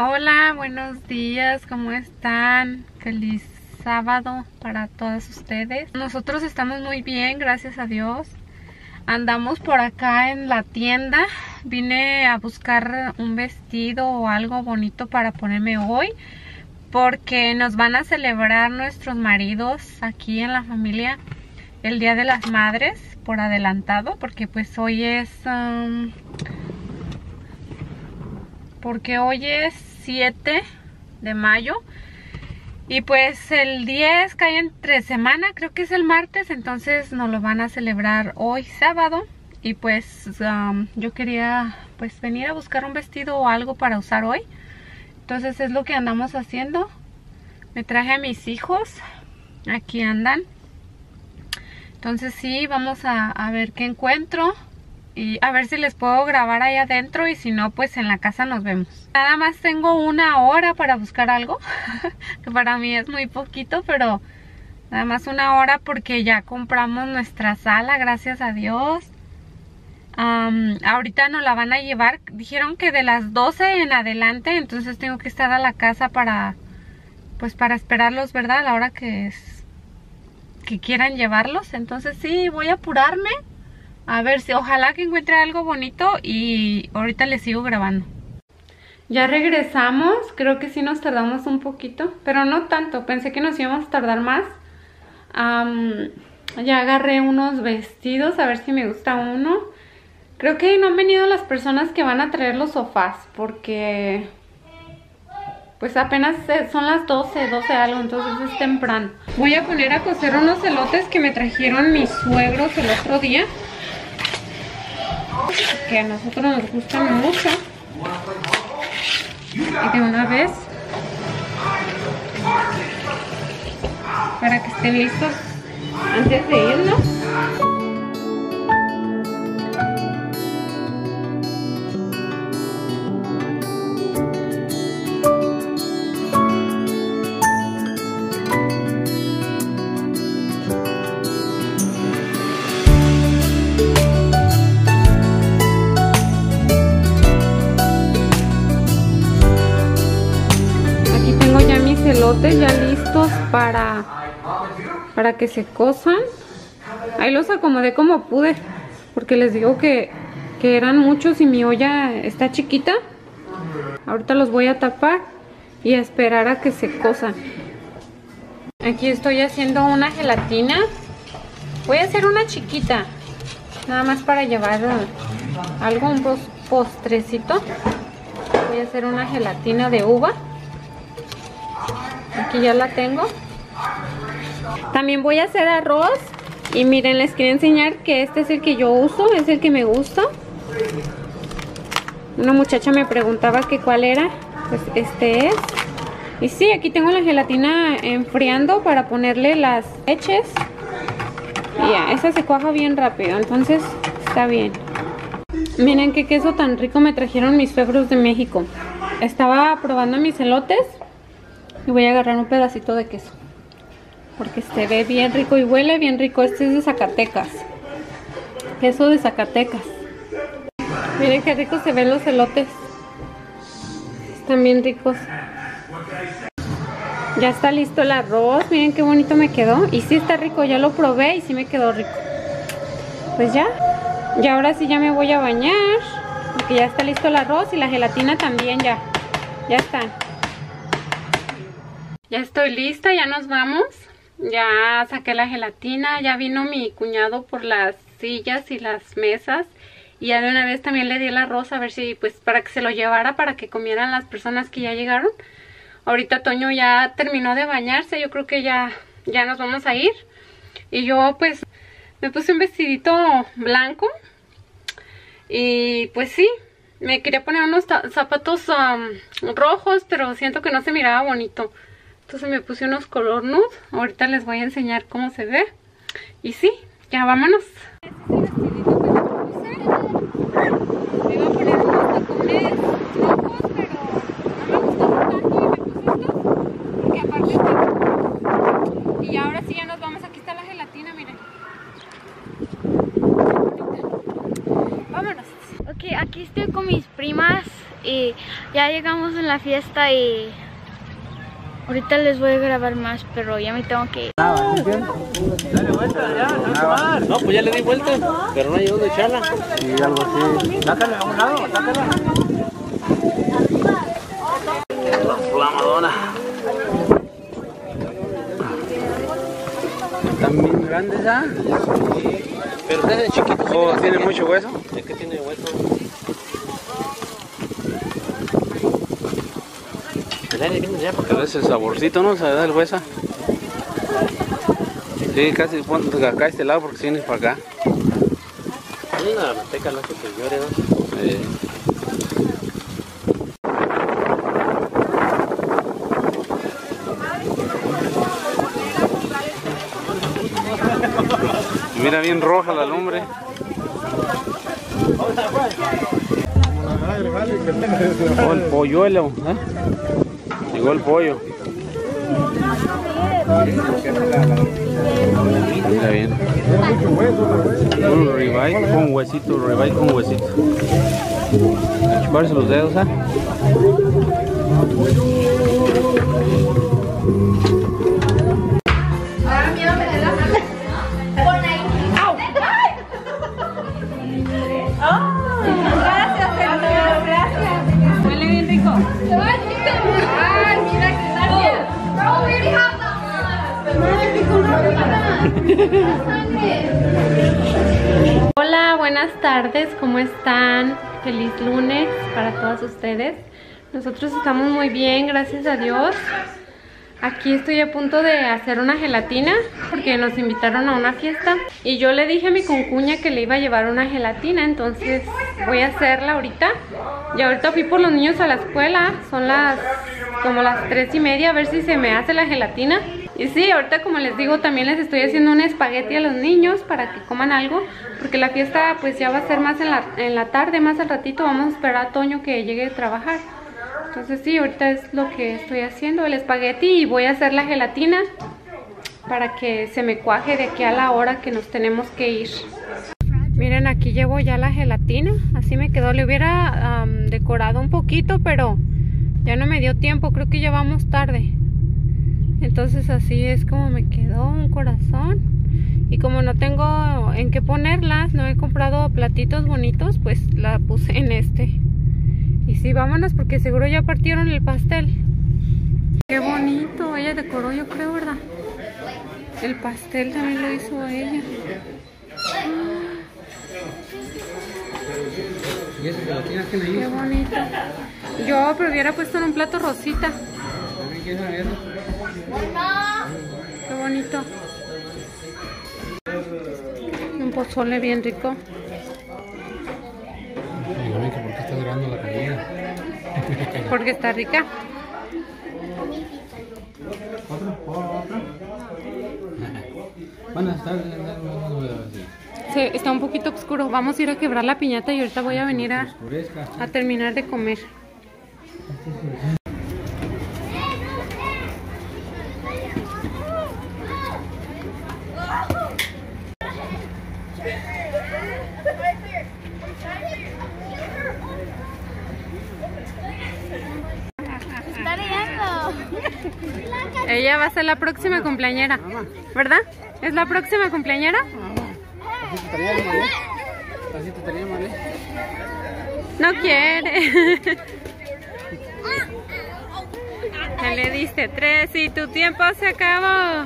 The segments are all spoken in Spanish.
Hola, buenos días, ¿cómo están? Feliz sábado para todas ustedes. Nosotros estamos muy bien, gracias a Dios. Andamos por acá en la tienda. Vine a buscar un vestido o algo bonito para ponerme hoy, porque nos van a celebrar nuestros maridos aquí en la familia el Día de las Madres por adelantado, porque pues hoy es... porque hoy es 7 de mayo y pues el 10 cae entre semana, creo que es el martes, entonces nos lo van a celebrar hoy sábado. Y pues yo quería pues venir a buscar un vestido o algo para usar hoy, entonces es lo que andamos haciendo. Me traje a mis hijos, aquí andan, entonces sí, vamos a ver qué encuentro y a ver si les puedo grabar ahí adentro, y si no, pues en la casa nos vemos. Nada más tengo una hora para buscar algo, que para mí es muy poquito, pero nada más una hora porque ya compramos nuestra sala, gracias a Dios. Ahorita nos la van a llevar, dijeron que de las 12 en adelante, entonces tengo que estar a la casa para, pues para esperarlos, ¿verdad? A la hora que quieran llevarlos. Entonces sí, voy a apurarme. A ver si, ojalá que encuentre algo bonito y ahorita les sigo grabando. Ya regresamos, creo que sí nos tardamos un poquito, pero no tanto, pensé que nos íbamos a tardar más. Ya agarré unos vestidos, a ver si me gusta uno. Creo que no han venido las personas que van a traer los sofás, porque pues apenas son las 12 algo, entonces es temprano. Voy a poner a cocer unos elotes que me trajeron mis suegros el otro día, que a nosotros nos gustan mucho. Y de una vez, para que estén listos antes de irnos. Elotes ya listos para que se cosan. Ahí los acomodé como pude, porque les digo que eran muchos y mi olla está chiquita. Ahorita los voy a tapar y a esperar a que se cosan. Aquí estoy haciendo una gelatina. Voy a hacer una chiquita, nada más para llevar algo, un postrecito. Voy a hacer una gelatina de uva. Aquí ya la tengo. También voy a hacer arroz. Y miren, les quiero enseñar que este es el que yo uso, es el que me gusta. Una muchacha me preguntaba que cuál era, pues este es. Y sí, aquí tengo la gelatina enfriando para ponerle las leches. Y ya, esa se cuaja bien rápido, entonces está bien. Miren qué queso tan rico me trajeron mis suegros de México. Estaba probando mis elotes y voy a agarrar un pedacito de queso, porque se ve bien rico y huele bien rico. Este es de Zacatecas, queso de Zacatecas. Miren qué rico se ven los elotes, están bien ricos. Ya está listo el arroz, miren qué bonito me quedó. Y sí está rico, ya lo probé y sí me quedó rico. Pues ya, y ahora sí ya me voy a bañar, porque ya está listo el arroz y la gelatina también ya está. Ya estoy lista, ya nos vamos. Ya saqué la gelatina, ya vino mi cuñado por las sillas y las mesas. Y ya de una vez también le di el arroz, a ver si, pues, para que se lo llevara, para que comieran las personas que ya llegaron. Ahorita Toño ya terminó de bañarse, yo creo que ya nos vamos a ir. Y yo, pues, me puse un vestidito blanco. Y, pues, sí, me quería poner unos zapatos rojos, pero siento que no se miraba bonito. Entonces me puse unos color nude. Ahorita les voy a enseñar cómo se ve. Y sí, ya vámonos. Me iba a poner unos tacones rojos, pero no me gustaron tanto y me puse estos, porque aparte y ahora sí ya nos vamos. Aquí está la gelatina, miren. Vámonos. Ok, aquí estoy con mis primas y Ya llegamos en la fiesta y ahorita les voy a grabar más, pero ya me tengo que ir. Dale vuelta ya, no, pues ya le di vuelta, pero no hay dónde echarla. Sí, algo así. Sácala a un lado, sácala. La Madonna. Están bien grandes ya. Pero ustedes chiquitos. Oh, ¿tiene mucho hueso? Es que tiene hueso. Ya porque da ese saborcito, ¿no? Se da el hueso. Sí, casi ponte acá a este lado porque si vienes para acá. La manteca no hace que llore, ¿no? Mira bien roja la lumbre. Oh, el polluelo, ¿eh? Llegó el pollo. Mira bien. Un ribeye con huesito, ribeye con huesito. A chuparse los dedos, ¿eh? Hola, buenas tardes, ¿cómo están? Feliz lunes para todos ustedes. Nosotros estamos muy bien, gracias a Dios. Aquí estoy a punto de hacer una gelatina porque nos invitaron a una fiesta y yo le dije a mi concuña que le iba a llevar una gelatina, entonces voy a hacerla ahorita. Y ahorita fui por los niños a la escuela, son como las 3:30, a ver si se me hace la gelatina. Y sí, ahorita como les digo, también les estoy haciendo un espagueti a los niños para que coman algo, porque la fiesta pues ya va a ser más en la tarde, más al ratito. Vamos a esperar a Toño que llegue a trabajar. Entonces sí, ahorita es lo que estoy haciendo, el espagueti, y voy a hacer la gelatina para que se me cuaje de aquí a la hora que nos tenemos que ir. Miren, aquí llevo ya la gelatina, así me quedó. Le hubiera decorado un poquito, pero ya no me dio tiempo, creo que ya vamos tarde. Entonces así es como me quedó, un corazón. Y como no tengo en qué ponerlas, no he comprado platitos bonitos, pues la puse en este. Y sí, vámonos porque seguro ya partieron el pastel. Qué bonito, ella decoró, yo creo, ¿verdad? El pastel también lo hizo ella. Qué bonito. Yo pero hubiera puesto en un plato rosita. Qué bonito. Un pozole bien rico. ¿Por qué está durando la comida? Porque está rica. Bueno, está Sí, está un poquito oscuro. Vamos a ir a quebrar la piñata y ahorita voy a venir a terminar de comer. Está leyendo. Ella va a ser la próxima cumpleañera, ¿verdad? ¿Es la próxima cumpleañera? No quiere. Ya le diste 3 y tu tiempo se acabó.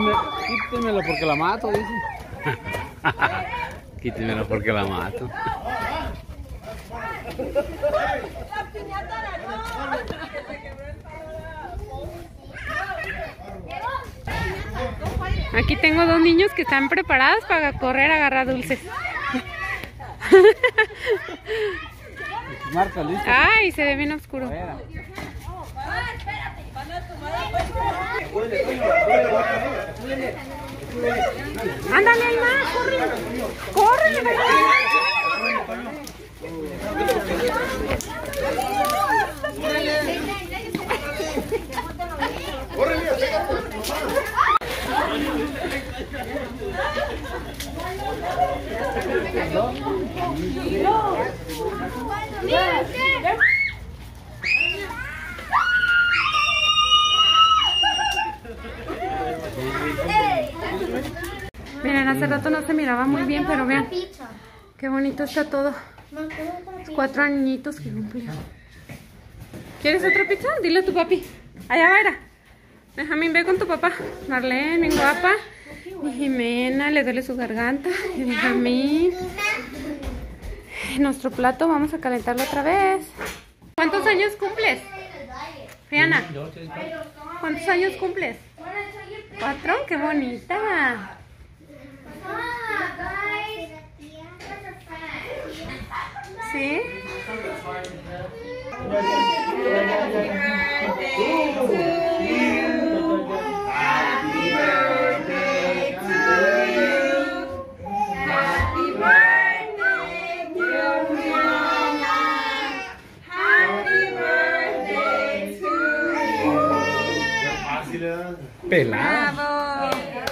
Quítemelo porque la mato, dice. Quítemelo porque la mato. Aquí tengo dos niños que están preparados para correr a agarrar dulces. Marca, listo. Ay, se ve bien oscuro. Ándale, Aymar, corre. Corre, Miren, hace rato no se miraba muy bien, pero vean qué bonito está todo. 4 añitos que cumplió. ¿Quieres otra pizza? Dile a tu papi. Allá va. Déjame ver con tu papá. Marlene, mi guapa. Mi Jimena, le duele su garganta. Y Benjamín. Nuestro plato, vamos a calentarlo otra vez. ¿Cuántos años cumples? Rihanna, ¿cuántos años cumples? 4, qué bonita. ¿Sí? Pelada. Bravo.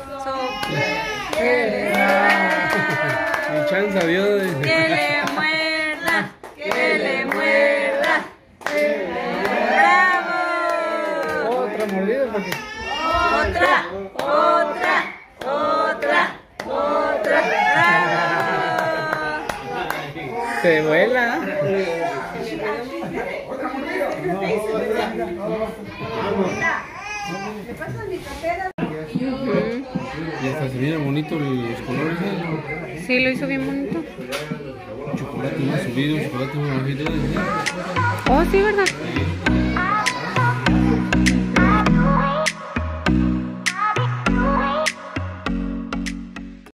Mi chanza, Dios. Que le muerda, que le muerda. ¡Bravo! Otra mordida porque... Otra. ¡Bravo! Se vuela. Y hasta se vienen bonitos los colores. Sí, lo hizo bien bonito. Chocolate más subido, chocolate más bajito. Oh, sí, ¿verdad?